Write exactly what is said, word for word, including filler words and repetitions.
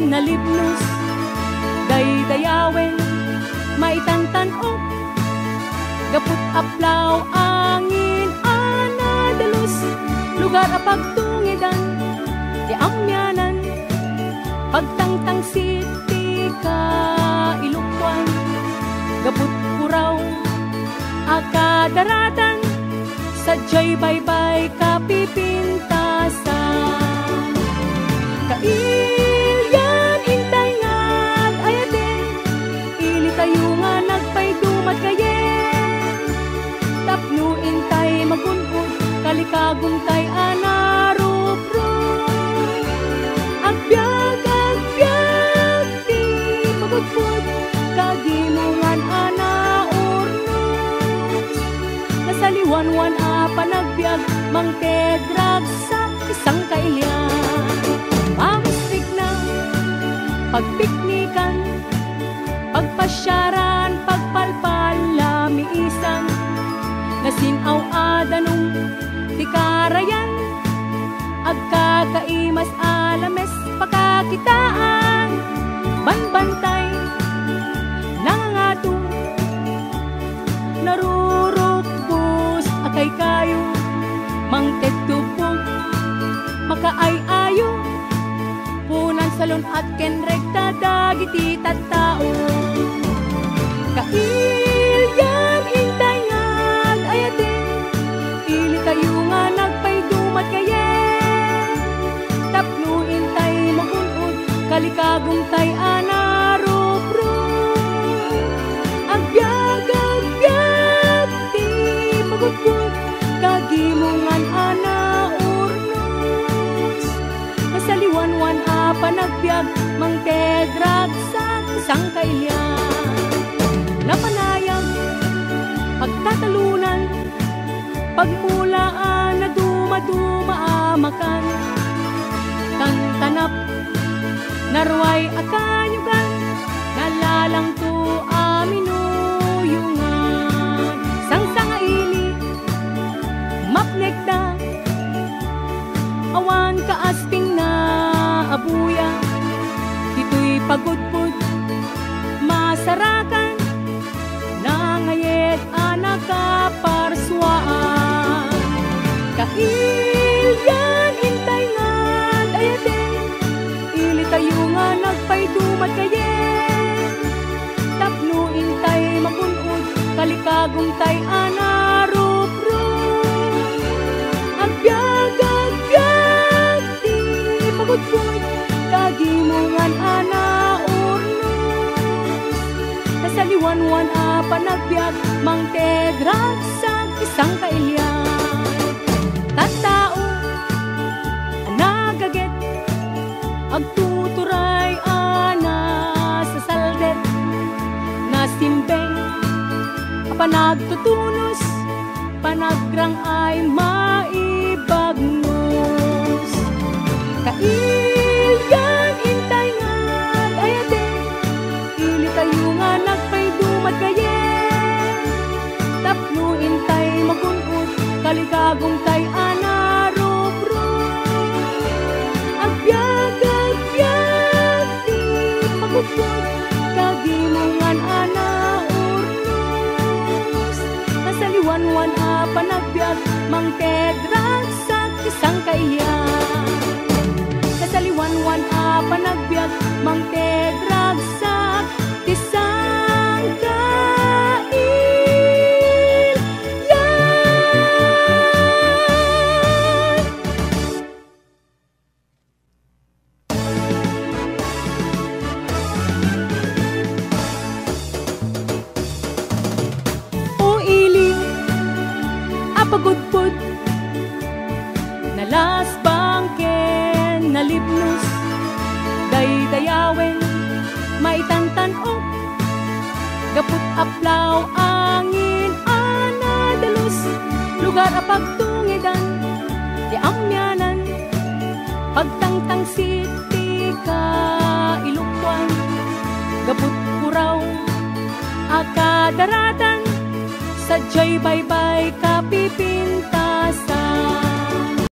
nalibnos, daydayawen, maitantanok, gaput aplaw angin anadalus, lugar apagtungidan, di amyanan, pagtangtang siti ka ilukwan, gaput puraw, akadaratan, sadyay baybay kapipintasan. Kailyan intay ngag ayaten, ili tayo nga nagpaydumat kayen, tapno intay magunod, kalikagong tay anaruprup, agbyag agbyag di pagudpud, kagimungan anaurnos, nasaliwanwan a panagbiag, mangtedrag sa isang kailyan. Mamustik na pagpiknikan, pagpasyaran, pagpalpal, lamiisan, nasinaw adanong tikarayan, agkakaimas alames, pakakitaan, banbantay, nangangato, narurukbus, akay kayo, mangtetupog, makaay-ayo, punan salon at kenrekta dagiti tattao. Kailyan intay ngag ayaten, ili tayo nga nagpaydumat kayen, tapno intay magunod, kalikagong tay anaruprup, agbyag agbyag di pagudpud, kagimungan anaurnos, nasaliwanwan a panagbiag, mangtedrag sa isang kailyan. Napanayag, pagtatalunan, pagmulaan na dumaduma-amakan, tantanap, narway akanyugan, nalalang to aminuyungan, sang-sangaili, mapnekda, awan kaasping na abuya, ito'y pagudpud, masarakan, nangayet anak kaparswaan. Kailyan intay ngag ayaten, ili tayo nga nagpaydumat kayen, tapno intay magunod, kalikagong tay anaruprup, agbyag agbyag di pagudpud, kagimungan anaurnos, nasaliwanwan a panagbiag, mangtedrag sa isang kailyan. Tattao nagaget, agtuturay ana sa saldet, nasimbeng panagtutunos, panagrang ay maibagnos. Kailyan intay ngag ayaten, ili tayo nga nagpaydumat kayen, tapno intay magunod, kalikagong tay anaruprup, agbyag agbyag di pagudpud, kagimungan anaurnos, nasaliwanwan a panagbiag, mangtedrag sa isang kailyan. Nasaliwanwan a panagbiag, mangtedrag sa isang kailyan. O ili, apagudpud, nalasbangken, nalibnos, daydayawen, maitantanok, gaput aplaw angin anadalus, lugar apagtungidan, di amyanan, pagtangtang siti ka ilukwan, gaput puraw, akadaratan, sadyay baybay ka